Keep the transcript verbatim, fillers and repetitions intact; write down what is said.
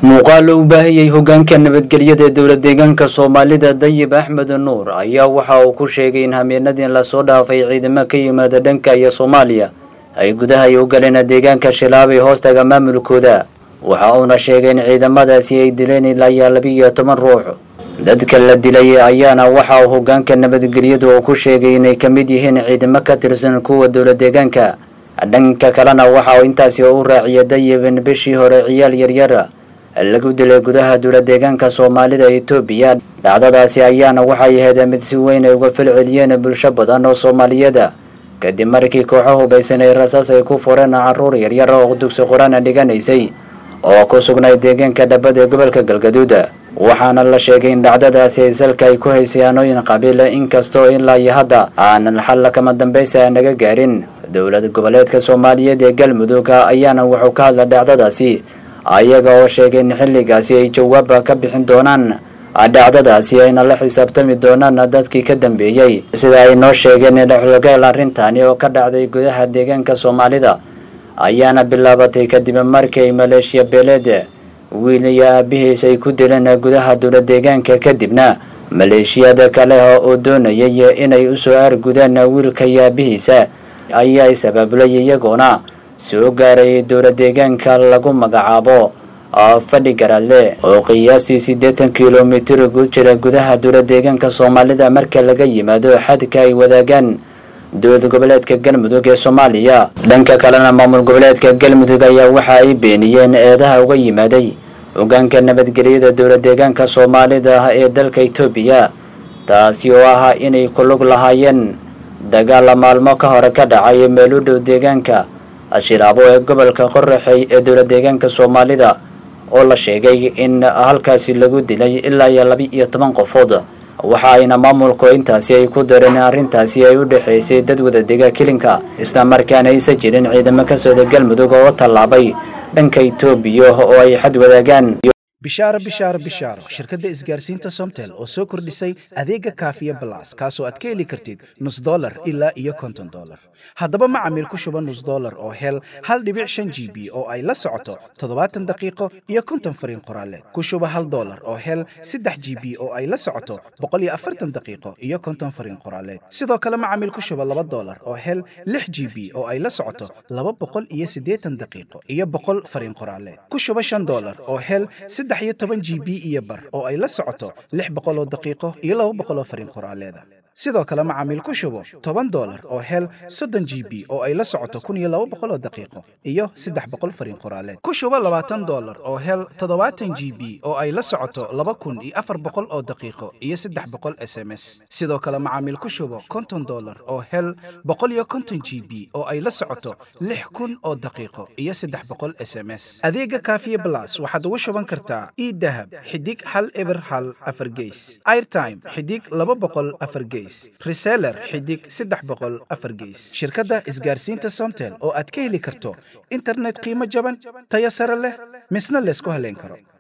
muuqaal u baahiyay hoggaanka nabadgelyada dowlad deegaanka Soomaalida Dayib Axmed Nuur ayaa waxa uu ku sheegay in hameenadii la soo dhaafay ciidamada ka yimaada dhanka iyo Soomaaliya ay gudaha u galeen deegaanka Shilaabay hoostaga maamulkooda. waxa uu sheegay in ciidamadaasi ay dileen ilaa laba iyo toban ruux. dadka la dilay ayaana waxa uu hoggaanka nabadgelyadu uu ku sheegay inay ka mid yihiin ciidamada ka tirsan kuwa dowlad deegaanka. dhanka kalena waxa uu intaasi u raaciyay Dayib in bishii hore ciyaal yaryar lagu dilay gudaha dowlad deegaanka Soomaalida Itoobiya. dhacdadaasi ayaana waxay ahayd mid si weyn uga falceliyeen bulsho badan oo Soomaaliyeed kadib markii kooxo hubaysan ay rasaas ay ku fureen carruur yaryar oo dugsi quraan dhiganaysay oo ku sugnay deegaanka dhabada gobolka Galgaduud. waxaana la sheegay in dhacdadaasi ay salka ay ku haysaanooyin qabiil inkastoo ilaa iyo hadda aan xal kama dambaysa naga gaarin. dowlad goboleedka Soomaaliyeed ee Galmudug ayaana wuxuu ka hadlay dhacdadaasi ayaga oo sheegay in xilligaasi ay jawaab ka bixin doonaan dhacdadaasi ayna la xisaabtami doonaan dadkii ka dambeeyay. sida ay noo sheegeen in xulgaal arintani oo ka dhacday gudaha deegaanka Soomaalida ayaana bilaabatay kadib markii Maleeshiya beeleed wiil iyo aabihiis ay ku dileen gudaha dowlad deegaanka kadibna maleeshiyada kale oo doonayay inay u soo argudaan wiilka iyo aabihiisa ayaa sababay iyagoona soo gaaray dowlad deegaanka lagu magacaabo fadhi garaadle oo qiyaastii siddeetan kiiloomitir u jira gudaha dowlad deegaanka Soomaalida marka laga yimaado xadka ay wadaagaan dowlad goboleedka Galmudug ee Soomaaliya. dhanka kalena maamul goboleedka Galmudug ayaa waxa ay beeniyeen eedaha uga yimaaday hoggaanka nabadgelyada dowlad deegaanka Soomaalida ee dalka Itoobiya taasi oo ah inay ku lug lahaayeen dagaal maalmo ka hor ka dhacay meel u dhow deegaanka Shilaabo ee gobolka Qorraxay ee dowlad deegaanka Soomaalida oo la sheegay in halkaasi lagu dilay ilaa laba iyo toban qofood. waxa ayna maamulku intaasi ay ku dareen arrintaasi ay u dhaxaysay dad wada deega kilinka isla markaana aysan jirin ciidamo ka soo Galmudug oo tallaabay dhanka Itoobiya oo ay xad wadaagaan. bishaaro bishaaro bishaaro shirkadda isgaarsiinta Somtel oo soo kordhisay adeega Kaafiya Plus kaasoo aad ka heli kartid nus dollar ilaa iyo konton dollar. haddaba macaamiil ku shuba nus dollar oo hel hal dhibic shan G B oo ay la socoto toddobaatan daqiiqo iyo konton fariin qoraaleed. ku shuba hal dollar oo hel saddex G B oo ay la socoto boqol iyo afartan daqiiqo iyo konton fariin qoraaleed. sidoo kale macaamiil ku shuba laba dollar oo hel lix G B oo ay la socoto laba boqol iyo siddeetan daqiiqo iyo boqol fariin qoraaleed. ku shuba shan dollar oo hel saddex iyo toban G B iyo bar oo ay la socoto lix boqol oo daqiiqo iyo laba boqol oo fariin qoraaleed. sidoo kale macaamiil ku shubo toban dollar oo hel soddon G B oo ay la socoto kun iyo laba boqol oo daqiiqo iyo saddex boqol fariin qoraaleed. ku shubo labaatan dollar oo hel toddobaatan G B oo ay la socoto laba kun iyo afar boqol oo daqiiqo iyo saddex boqol S M S. sidoo kale macaamiil ku shubo konton dollar oo hel boqol iyo konton G B oo ay la socoto lix kun oo daqiiqo iyo saddex boqol S M S. adeega Kaafiya Plus waxaad ugu shuban kartaa e-dahab xidig hal eber hal afar gees, airtime xidig laba boqol afar gees, reseller xidig saddex boqol afar gees. shirkadda isgaarsiinta Somtel oo aad ka heli karto internet qiimo jaban tayo sare leh misna la isku haleyn karo.